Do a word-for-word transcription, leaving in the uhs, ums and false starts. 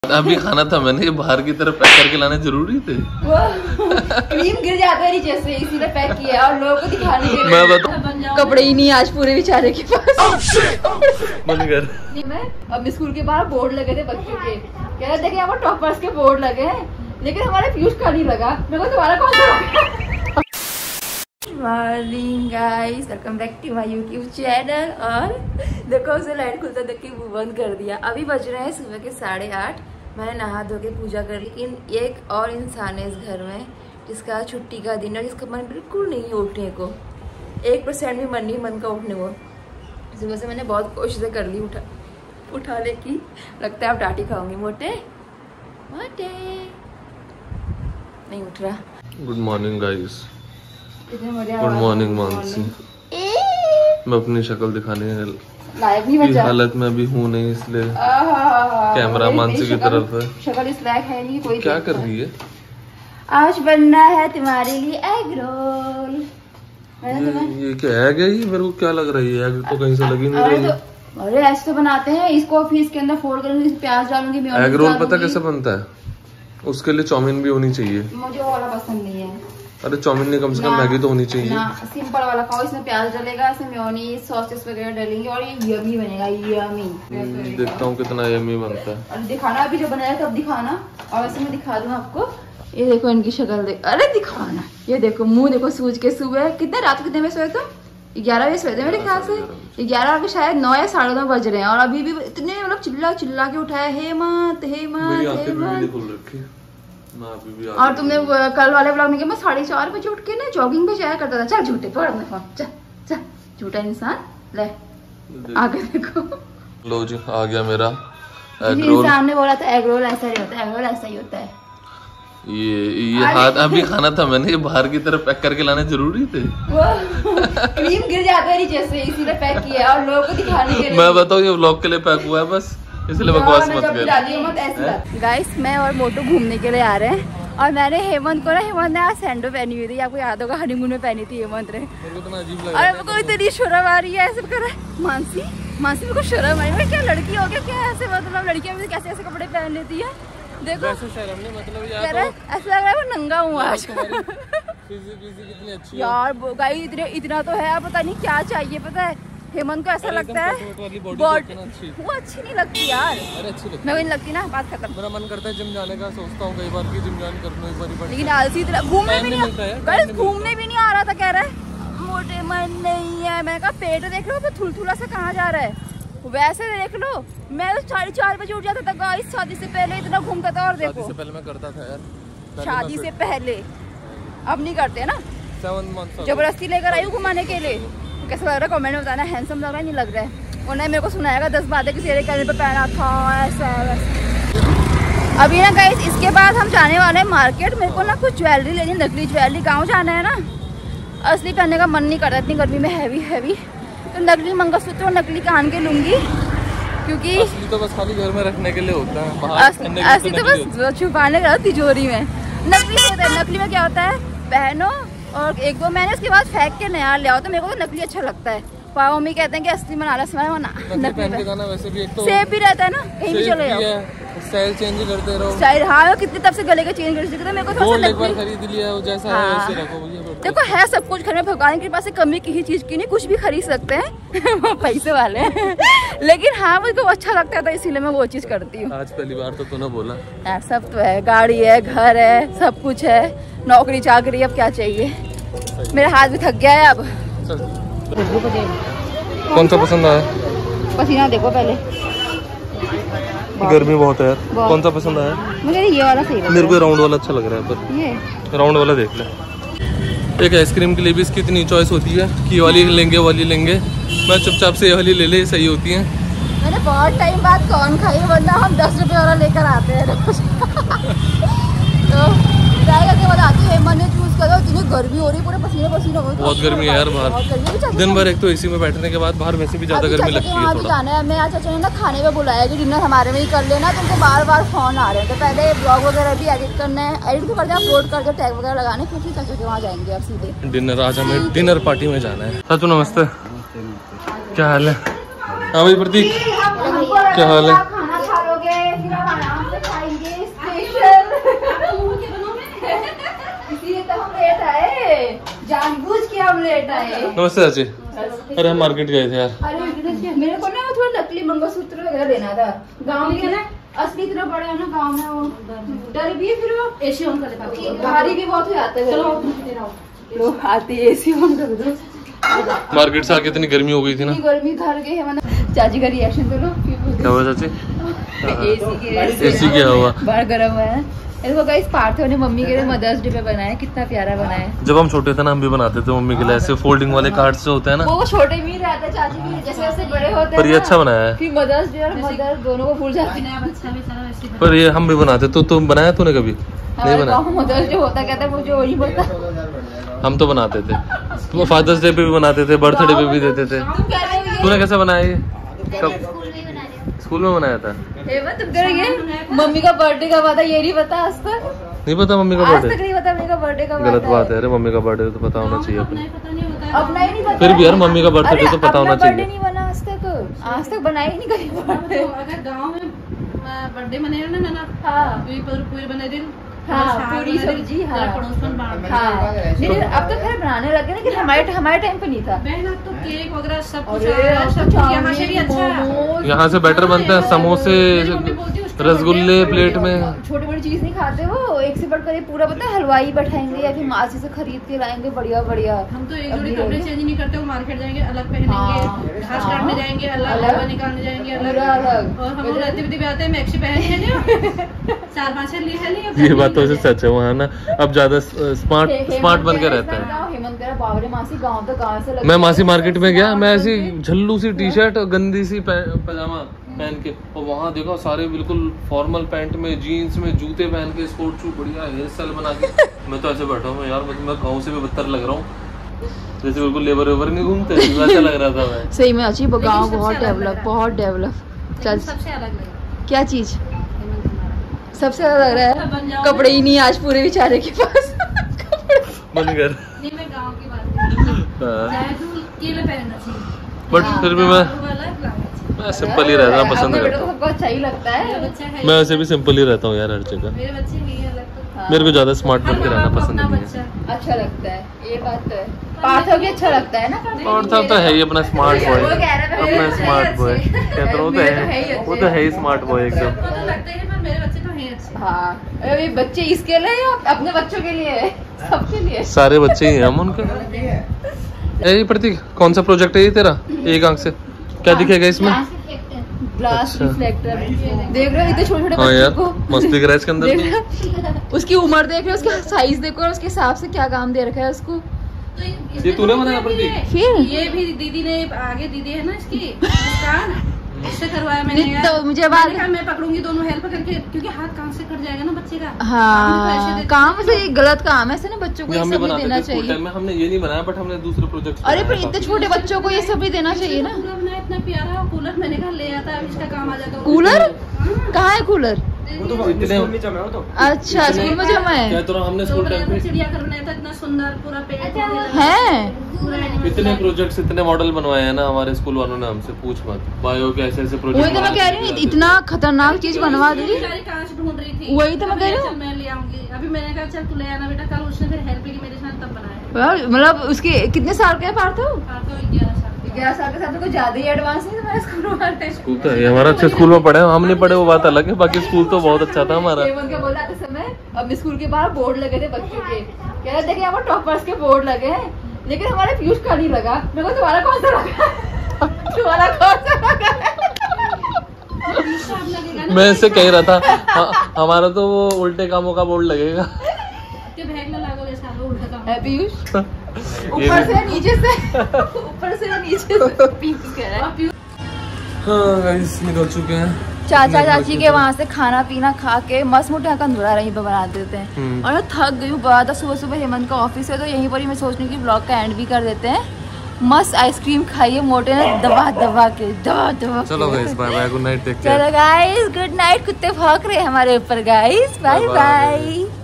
अभी खाना था मैंने, बाहर की तरफ पैक करके लाने जरूरी थे। वो क्रीम गिर जाता है नीचे से, इसीलिए पैक किया और लोगों को दिखाने के लिए। मैं बताऊं कपड़े ही नहीं आज पूरे बेचारे के पास। बंद कर। मैं अब स्कूल के बाहर बोर्ड लगे थे बच्चों के, कह रहे थे कि यहाँ पर टॉपर्स के बोर्ड लगे हैं, लेकिन हमारे पीयूष का नहीं लगा। मेरे को तुम्हारा कौन सा? Morning guys, welcome back to my YouTube channel. और देखो उसे लाइट खुलता देख के वो बंद कर दिया। अभी बज रहे हैं सुबह के साढ़े आठ। मैंने नहा धो के पूजा कर ली, लेकिन एक और इंसान है इस घर में जिसका छुट्टी का दिन है, जिसका मन बिल्कुल नहीं है उठने को, एक परसेंट भी मन नहीं मन का उठने को। सुबह से मैंने बहुत कोशिशें कर ली उठा उठाने की। लगता है अब टाटी खाऊंगी। मोटे मोटे नहीं उठ रहा। Good morning guys. Good morning Mansi. मैं अपनी शक्ल दिखाने लायक नहीं की बचा। हालत में अभी हूँ नहीं, इसलिए कैमरा मानसी की तरफ है। शक्ल इस लायक है नहीं कोई। क्या कर रही है? आज बनना है तुम्हारे लिए एग रोल। ये, ये क्या है क्या? ये मेरे को क्या लग रही है? एग तो कहीं से लगी नहीं रही। तो, अरे ऐसे तो बनाते हैं इसको, फिर इसके अंदर फोल्ड करूंगी, प्याज डालूंगी। एग रोल पता कैसे बनता है? उसके लिए चाउमीन भी होनी चाहिए। मुझे वो वाला पसंद नहीं है। अरे चाउमीन नहीं, कम से कम मैगी तो होनी चाहिए ना। सिंपल वाला खाओ, इसमें प्याज डलेगा, इसमें मेयोनीज सॉसेस वगैरह डलेंगे और ये यमी बनेगा। यमी देखता हूँ कितना यमी बनता है। और दिखाना अभी जब बनाया तब दिखाना। और वैसे मैं दिखा दूँ आपको। ये देखो इनकी शक्ल देख। अरे दिखाना, ये देखो मुंह देखो सूज के। सुबह कितने रात कितने बजे सोए तुम? ग्यारह बजे सोए थे मेरे ख्याल से। ग्यारह के शायद नौ या साढ़े नौ बज रहे हैं और अभी भी इतने मतलब चिल्ला चिल्ला के उठाया, हेमंत हेमंत हेमंत। और तुमने कल वाले ब्लॉग में कि मैं साढ़े चार बजे उठ के ना जॉगिंग पे जाया करता था। चल झूठे पड़ अपने फोन, चल चल झूठा इंसान। ले आगे देखो। लो जी आ गया मेरा एग रोल। इंसान ने बोला था एग रोल ऐसा ही होता है, एग रोल ऐसा ही होता है। ये ये हाथ अभी खाना था मैंने, बाहर की तरफ पैक करके लाने जरूरी थे। वो क्रीम गिर जाता है नीचे से, इसीलिए पैक किया और लोगों को दिखाने के लिए। मैं बताऊँ ये व्लॉग के लिए पैक हुआ है बस, इसलिए बकवास मत कर। गाइस मैं और मोटू घूमने के लिए आ रहे हैं और मैंने हेमंत को ना, हेमंत ने आज सैंडो पहनी हुई थी, आपको याद होगा हनीमून में पहनी थी हेमंत ने। और मेरे को इतनी शर्म आ रही है। ऐसे कर रहा है मानसी मानसी मेरे को शर्म आ रही है। क्या लड़की हो गया क्या? ऐसे मतलब लड़कियां भी कैसे ऐसे कपड़े पहन लेती है? देखो मतलब ऐसा लग रहा है वो नंगा हूँ आज। कितनी अच्छी यार गाइस इतने इतना तो है, पता नहीं क्या चाहिए। पता है हेमंत को ऐसा लगता है बॉडी वो अच्छी नहीं लगती यार। अरे अच्छी लगती मैं नहीं लगती ना, बात खत्म। मेरा मन करता है जिम जाने का, सोचता हूँ कई बार कि जिम ज्वाइन कर लूं एक बार। लेकिन आलसी घूमने भी नहीं गाइस घूमने भी नहीं आ रहा था। कह रहा है मोटे मन नहीं है। मैं कहा पेट देख लो थुलथुला सा कहाँ जा रहा है, वैसे देख लो। मैं तो साढ़े चार बजे उठ जाता था गाइस, शादी से पहले इतना घूमता था। और देखो शादी से पहले मैं करता था यार। शादी से पहले, अब नहीं करते ना। सेवन मंथ जबरदस्ती लेकर आई हूँ घुमाने के लिए। कैसा लग रहा है कमेंट में बताना। हैंडसम लग रहा है नहीं लग रहा है? उन्होंने मेरे को सुनाएगा दस बातें किसी के कहने पर पहना था ऐसा वैसा। अभी ना गाइस इसके बाद हम जाने वाले हैं मार्केट। मेरे को ना कुछ ज्वेलरी लेनी, नकली ज्वेलरी। गाँव जाना है ना, असली पहनने का मन नहीं करता इतनी गर्मी में हैवी हैवी। तो नकली मंगलसूत्र और नकली कान के लूंगी, क्योंकि असली तो बस खाली घर में रखने के लिए होता है। असली तो बस छुपाने का तिजोरी में। नकली होता है, नकली में क्या होता है पहनो और एक दो महीने उसके बाद फेंक के नया ले आओ। तो मेरे को तो नकली अच्छा लगता है। पापा मम्मी कहते हैं कि असली बना ला नकली वैसे भी एक तो सेफ भी रहता है ना, कहीं भी चले जाओ स्टाइल चेंज करते रहो। स्टाइल हाँ कितने तब से गले का चेंज कर सकते। मेरे को थोड़ा एक बार खरीद लिया जैसा है वैसे रखो। देखो है सब कुछ घर में, भगवान की कृपा से कमी किसी चीज की नहीं, कुछ भी खरीद सकते हैं पैसे वाले हैं। लेकिन हाँ मुझको अच्छा लगता था इसीलिए मैं वो चीज करती हूँ। आज पहली बार तो तूने बोला यार सब तो है, गाड़ी है, घर है, सब कुछ है, नौकरी चाकरी, अब क्या चाहिए। मेरा हाथ भी थक गया है अब। कौन सा पसंद आया? पसीना देखो पहले, गर्मी बहुत है यार। कौन सा पसंद आया? मुझे ये वाला सही लगा। मेरे को राउंड वाला अच्छा लग रहा है, पर ये राउंड वाला देख ले। एक आइसक्रीम के लिए भी इसकी इतनी चॉइस होती है कि ये वाली लेंगे वाली लेंगे। मैं चुपचाप से ये वाली ले ले, सही होती है। मैंने बहुत टाइम बाद कौन खाई, वरना हम दस रुपये वाला लेकर आते हैं रोज। तो ट्राई करके बताती है। मैंने चूज करो, इतनी गर्मी हो रही, पूरे पसीने पसीने हो रहे। बहुत गर्मी है यार बाहर, दिन भर एक तो एसी में बैठने के बाद बाहर वैसे भी ज्यादा गर्मी लगती है थोड़ा। जाना है, मैं आज चाचा ने ना खाने में बुलाया कि डिनर हमारे में ही कर लेना। तुमको बार बार फोन आ रहे हैं, तो पहले ब्लॉग वगैरह भी एडिट करना है, एडिट भी करके अपलोड करके टैग वगैरह लगाने, फिर चाचा के वहाँ जाएंगे अब सीधे डिनर। आज हमें डिनर पार्टी में जाना है। चाचू नमस्ते, क्या हाल है? हाँ भाई प्रतीक क्या हाल है? खाएंगे स्पेशल। इसीलिए तो हम लेट आए, जानबूझ के हम लेट आए। नमस्ते चाची। अरे हम मार्केट गए थे यार। अरे मेरे को ना थोड़ा नकली मंगलसूत्र वगैरह लेना था। गाँव में ना असली इतना बड़ा है ना गाँव में, वो डर भी है, फिर वो एसी ऑन कर देता, भारी भी बहुत हो जाता है। चलो आती है एसी ऑन कर दो। मार्केट से आके इतनी गर्मी हो गई थी ना, गर्मी घर गई है। मैंने चाची का रिएक्शन तो लो। क्या हुआ चाची? एसी के एसी क्या हुआ? बाहर गर्म है। इसको गाइस पार्थो ने मम्मी के लिए मदर्स डे पे बनाया, कितना प्यारा बनाया। जब हम छोटे थे ना हम भी बनाते थे मम्मी के लिए ऐसे फोल्डिंग वाले कार्ड्स जो होते हैं ना। वो छोटे भी रहते हैं चाची भी, जैसे जैसे बड़े होते हैं। पर ये अच्छा बनाया है। फिर मदर्स डे और मदर दोनों को भूल जाते हैं। पर ये हम भी बनाते। तो तुम बनाया तूने कभी? नहीं बनाया। मदर्स डे होता कहता है मुझे वही पता। हम तो बनाते थे, तुम फादर्स डे पे भी बनाते थे, बर्थडे पे भी देते थे। तूने कैसे बनाया ये? कब? स्कूल में बनाया था। तुम करेंगे मम्मी का बर्थडे कब आता ये नहीं पता आज तक? नहीं पता मम्मी का आज बर्थडे? तक नहीं पता मम्मी का बर्थडे कब आता है। गलत बात है। अरे मम्मी का बर्थडे तो पता होना चाहिए अपने। अपना ही नहीं पता। फिर भी यार मम्मी का बर्थडे तो पता होना चाहिए। नहीं बना आज तक, आज तक बनाया ही नहीं कहीं बर्थडे। अगर गांव में बर्थडे मनाया ना मैंने, हाँ पूरी बने दिन, हाँ पूरी सब्जी, हाँ पड़ोसन बांट। हाँ नहीं अब तो खैर बनाने लगे ना, कि हमारे हमारे टाइम पे नहीं था। बहन अब तो केक वगैरह सब कुछ आ रहा है, सब कुछ यहाँ से भी अच्छा है। यहाँ से बेटर बनते हैं समोसे, रसगुल्ले प्लेट में। छोटी बड़ी चीज नहीं खाते वो, एक से बढ़कर एक पूरा पता है हलवाई बैठाएंगे या फिर मासी से खरीद के लाएंगे बढ़िया बढ़िया। हम तो एक जोड़ी कपड़े चेंज नहीं करते, वो मार्केट जाएंगे अलग पहनेंगे, घास काटने जाएंगे अलग, हलवा निकालने जाएंगे अलग अलग। और हम लोग रहते भी आते हैं मैक्सी पहने चार पाँच लिए है नहीं। ये बात तो वैसे सच है वहाँ ना, अब ज्यादा स्मार्ट स्मार्ट बन के रहता है। हेमंत कह रहा बाबरे मासी गाँव तो गाँव से। मैं मासी मार्केट में गया, मैं ऐसी झल्लू सी टी शर्ट और गंदी सी पजामा पहन के, और वहाँ देखा सारे बिल्कुल फॉर्मल पैंट में, जीन्स में, जूते पहन के, स्पोर्ट शू बढ़िया हेयर स्टाइल बना के। मैं तो ऐसे बैठा हूँ यार, मैं मैं गाँव से भी बदतर लग रहा हूँ, जैसे बिल्कुल लेबर वेबर नहीं घूमते वैसा लग रहा था मैं। सही में अच्छी गाँव बहुत डेवलप, बहुत डेवलप। चल सबसे अलग लगा क्या चीज सबसे ज्यादा लग रहा है? कपड़े ही नहीं आज पूरे बेचारे के पास। मन कर नहीं, मैं गांव की बात कर रही हूं। बट फिर भी मैं मैं सिंपल ही रहना पसंद करता हूँ। सबको अच्छा ही लगता है। मैं वैसे भी सिंपल ही रहता हूँ यार हर जगह। मेरे बच्चे नहीं अलग तो मेरे को ज्यादा स्मार्ट बन के रहना पसंद नहीं है। अच्छा लगता है, ये बात तो है। पार्थो भी अच्छा लगता है ना। और था तो है ही अपना स्मार्ट बॉय, अपना स्मार्ट बॉय कहते रहो तो है, वो तो है ही स्मार्ट बॉय एकदम। हाँ अरे बच्चे इसके लिए या अपने बच्चों के लिए? सबके लिए, सारे बच्चे ही हैं हम उनके। यही प्रतीक कौन सा प्रोजेक्ट है ये तेरा? एक आंख से क्या दिखेगा इसमें? Glass reflector. देख रहे हो इतने छोटे छोटे हाँ यार, को मस्त दिख रहा है इसके अंदर। उसकी उम्र देख रहे हो, उसका साइज देखो, और उसके हिसाब से क्या काम दे रखा है उसको। तो ये तूने बनाया प्रतीक? फिर ये भी दीदी ने, आगे दीदी है ना इसकी मुस्कान, इससे करवाया मैंने यार। तो मुझे बात कहा मैं पकड़ूंगी दोनों हेल्प करके, क्योंकि हाथ काम से कट जाएगा ना बच्चे का। हाँ काम से गलत काम है, ऐसे ना बच्चों को ये सब भी देना चाहिए। में हमने ये नहीं बनाया, बट हमने दूसरे प्रोजेक्ट। अरे पर इतने छोटे बच्चों को ये सब भी देना चाहिए ना। इतना प्यारा कूलर मैंने कहा ले आता है, इसका काम आ जाता। कूलर कहाँ है? कूलर अच्छा स्कूल में जमा है। तो हमने स्कूल टाइम पे चिड़ियाघर बनाया था, इतना सुंदर पूरा पेड़ है। इतने प्रोजेक्ट्स, इतने मॉडल बनवाए हैं ना हमारे स्कूल वालों ने, हमसे पूछ मत। बायो के ऐसे ऐसे प्रोजेक्ट। वही तो मैं कह रही हूँ, इतना खतरनाक चीज बनवा दी। ढूंढ रही थी, वही तो मैं कह रही हूँ। मैं ले आऊंगी अभी। मैंने कहा चल तू ले आना बेटा, कल उसने फिर हेल्प की मेरे साथ तब बनाया। मतलब उसके कितने साल का है पार्थो? ग्यारह साल ग्यारह साल के साथ तो ज्यादा ही एडवांस नहीं तुम्हारे स्कूल वाले। स्कूल तो है हमारा, अच्छे स्कूल में पढ़े हम नहीं पढ़े वो बात अलग है, बाकी स्कूल तो बहुत अच्छा था हमारा। उनका बोला आते समय अपने स्कूल के बाहर बोर्ड लगे थे बच्चों के, कह रहे देखिए यहाँ पर टॉपर्स के बोर्ड लगे हैं, लेकिन हमारे पीयूष का नहीं लगा। मेरे को तुम्हारा कौन सा लगा? तुम्हारा कौन सा लगा? मैं इससे कह रहा था हमारा तो वो उल्टे कामों का बोर्ड लगेगा। पीयूष ऊपर से नीचे से, ऊपर से नीचे से पीयूष कह रहा है। हाँ गाइस निकल चुके हैं चाचा चाची के वहाँ से खाना पीना खा के मस्त मोटे कंधुरा यहीं पर बना देते हैं। और थक गई बहुत है, सुबह सुबह हेमंत का ऑफिस है तो यहीं पर ही मैं सोच रही हूँ कि ब्लॉग का एंड भी कर देते हैं। मस्त आइसक्रीम खाइए मोटे ने दबा दबा के दबा दबा। चलो guys bye bye, good night, take care. चलो गाइस गुड नाइट। कुत्ते भौंक रहे हैं हमारे ऊपर गाइस, बाय बाय।